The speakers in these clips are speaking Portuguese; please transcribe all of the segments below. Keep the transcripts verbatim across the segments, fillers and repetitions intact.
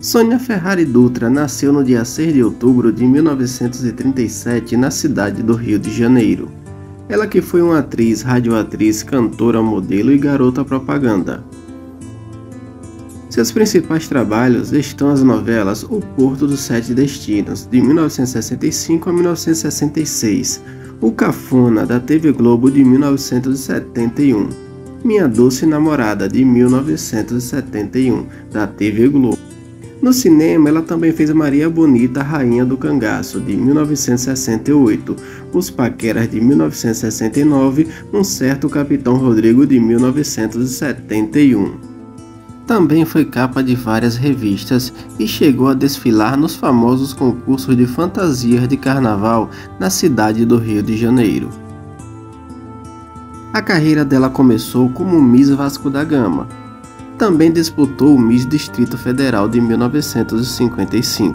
Sônia Ferrari Dutra nasceu no dia seis de outubro de mil novecentos e trinta e sete na cidade do Rio de Janeiro. Ela que foi uma atriz, radioatriz, cantora, modelo e garota propaganda. Seus principais trabalhos estão as novelas O Porto dos Sete Destinos, de mil novecentos e sessenta e cinco a mil novecentos e sessenta e seis, O Cafona, da T V Globo, de mil novecentos e setenta e um, Minha Doce Namorada, de mil novecentos e setenta e um, da T V Globo. No cinema, ela também fez Maria Bonita, Rainha do Cangaço, de mil novecentos e sessenta e oito, Os Paqueras, de mil novecentos e sessenta e nove, Um Certo Capitão Rodrigo, de mil novecentos e setenta e um. Também foi capa de várias revistas e chegou a desfilar nos famosos concursos de fantasias de carnaval na cidade do Rio de Janeiro. A carreira dela começou como Miss Vasco da Gama. Também disputou o Miss Distrito Federal de mil novecentos e cinquenta e cinco.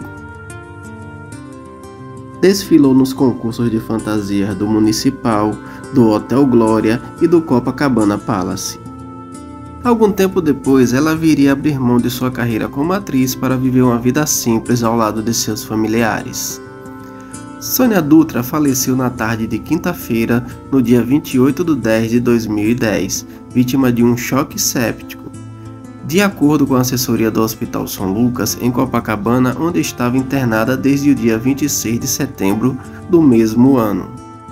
Desfilou nos concursos de fantasias do Municipal, do Hotel Glória e do Copacabana Palace. Algum tempo depois, ela viria abrir mão de sua carreira como atriz para viver uma vida simples ao lado de seus familiares. Sônia Dutra faleceu na tarde de quinta-feira, no dia vinte e oito de dez de dois mil e dez, vítima de um choque séptico. De acordo com a assessoria do Hospital São Lucas, em Copacabana, onde estava internada desde o dia vinte e seis de setembro do mesmo ano.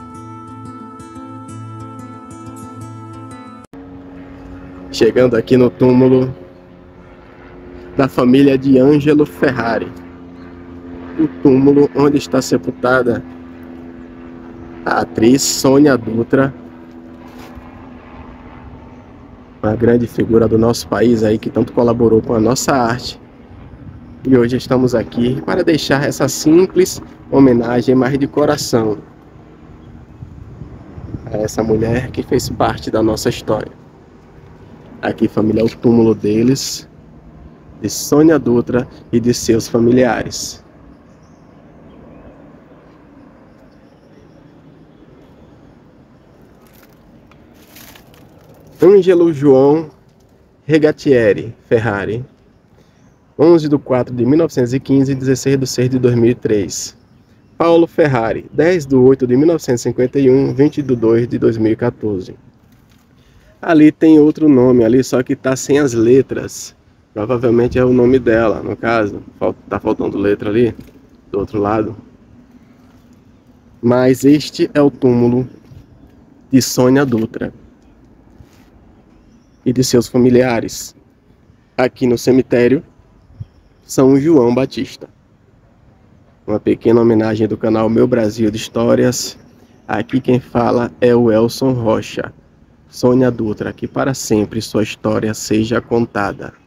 Chegando aqui no túmulo da família de Ângelo Ferrari, o túmulo onde está sepultada a atriz Sônia Dutra, uma grande figura do nosso país aí que tanto colaborou com a nossa arte. E hoje estamos aqui para deixar essa simples homenagem, mas de coração, a essa mulher que fez parte da nossa história. Aqui, família, é o túmulo deles, de Sônia Dutra e de seus familiares. Ângelo João Regatieri Ferrari, onze de quatro de mil novecentos e quinze, dezesseis de seis de dois mil e três. Paulo Ferrari, dez de oito de mil novecentos e cinquenta e um, vinte de dois de dois mil e quatorze. Ali tem outro nome ali, só que tá sem as letras. Provavelmente é o nome dela, no caso. Tá faltando letra ali, do outro lado. Mas este é o túmulo de Sônia Dutra e de seus familiares, aqui no cemitério São João Batista. Uma pequena homenagem do canal Meu Brasil de Histórias. Aqui quem fala é o Elson Rocha. Sônia Dutra, que para sempre sua história seja contada.